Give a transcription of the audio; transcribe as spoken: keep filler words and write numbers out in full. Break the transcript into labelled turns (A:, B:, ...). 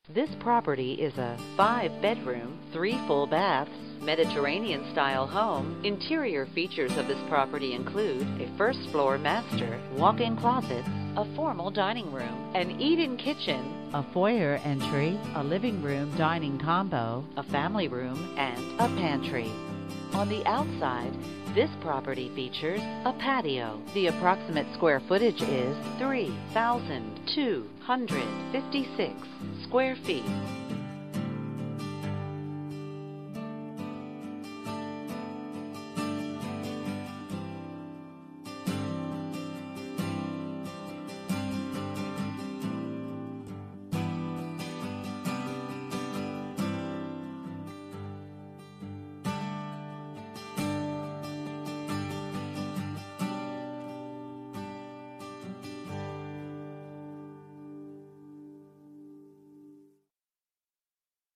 A: This property is a five-bedroom, three full baths, Mediterranean-style home. Interior features of this property include a first-floor master, walk-in closets, a formal dining room, an eat-in kitchen, a foyer entry, a living room dining combo, a family room, and a pantry. On the outside, this property features a patio. The approximate square footage is three thousand two hundred fifty-six square feet.